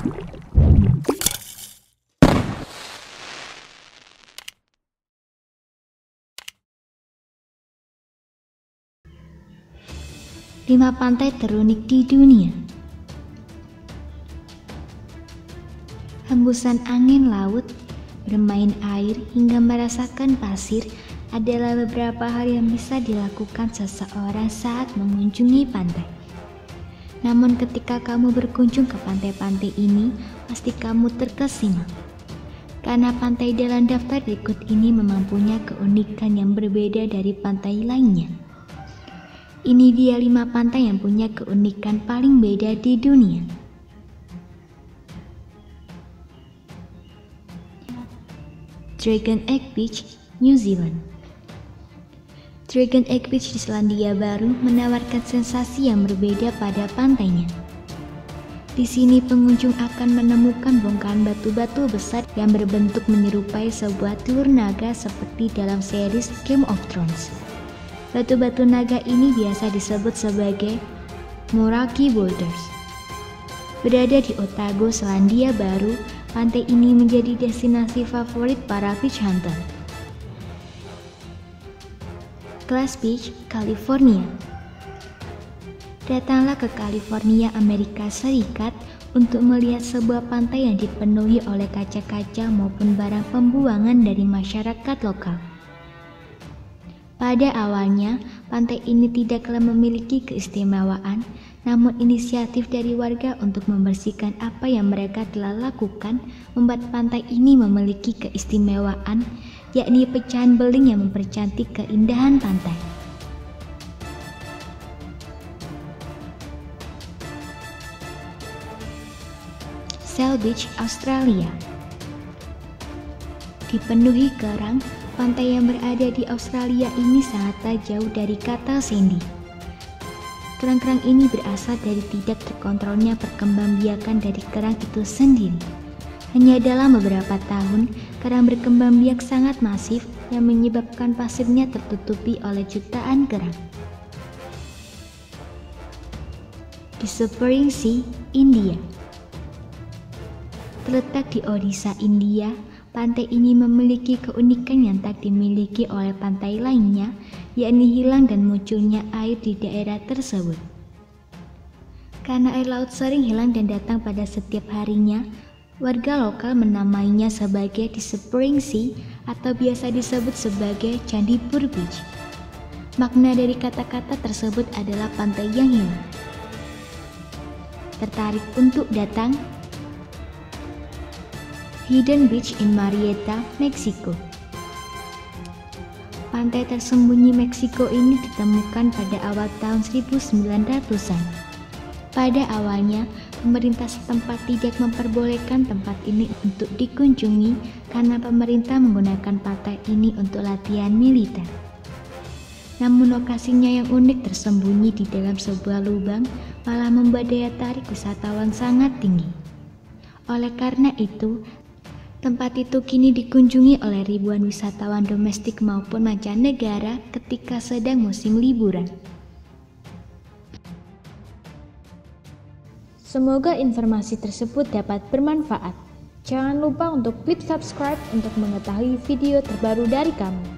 Lima pantai terunik di dunia. Hembusan angin laut, bermain air hingga merasakan pasir adalah beberapa hal yang bisa dilakukan seseorang saat mengunjungi pantai. Namun ketika kamu berkunjung ke pantai-pantai ini, pasti kamu terkesima. Karena pantai dalam daftar berikut ini memang punya keunikan yang berbeda dari pantai lainnya. Ini dia 5 pantai yang punya keunikan paling beda di dunia. Dragon Egg Beach, New Zealand. Dragon Egg Beach di Selandia Baru menawarkan sensasi yang berbeda pada pantainya. Di sini pengunjung akan menemukan bongkahan batu-batu besar yang berbentuk menyerupai sebuah telur naga seperti dalam series Game of Thrones. Batu-batu naga ini biasa disebut sebagai Moraki Boulders. Berada di Otago, Selandia Baru, pantai ini menjadi destinasi favorit para beach hunter. Glass Beach, California. Datanglah ke California, Amerika Serikat untuk melihat sebuah pantai yang dipenuhi oleh kaca-kaca maupun barang pembuangan dari masyarakat lokal. Pada awalnya, pantai ini tidaklah memiliki keistimewaan, namun inisiatif dari warga untuk membersihkan apa yang mereka telah lakukan membuat pantai ini memiliki keistimewaan, yakni pecahan beling yang mempercantik keindahan pantai. Shell Beach, Australia. Dipenuhi kerang, pantai yang berada di Australia ini sangatlah jauh dari kata sandy. Kerang-kerang ini berasal dari tidak terkontrolnya perkembangbiakan dari kerang itu sendiri. Hanya dalam beberapa tahun, kerang berkembang biak sangat masif yang menyebabkan pasirnya tertutupi oleh jutaan kerang. Whispering Sea, India. Terletak di Odisha, India, pantai ini memiliki keunikan yang tak dimiliki oleh pantai lainnya, yakni hilang dan munculnya air di daerah tersebut. Karena air laut sering hilang dan datang pada setiap harinya, warga lokal menamainya sebagai Whispering Sea atau biasa disebut sebagai Candipur Beach. Makna dari kata-kata tersebut adalah pantai yang hilang. Tertarik untuk datang? Hidden Beach in Marietta, Meksiko. Pantai tersembunyi Meksiko ini ditemukan pada awal tahun 1900-an. Pada awalnya, pemerintah setempat tidak memperbolehkan tempat ini untuk dikunjungi karena pemerintah menggunakan pantai ini untuk latihan militer. Namun lokasinya yang unik tersembunyi di dalam sebuah lubang malah membuat daya tarik wisatawan sangat tinggi. Oleh karena itu, tempat itu kini dikunjungi oleh ribuan wisatawan domestik maupun mancanegara ketika sedang musim liburan. Semoga informasi tersebut dapat bermanfaat. Jangan lupa untuk klik subscribe untuk mengetahui video terbaru dari kami.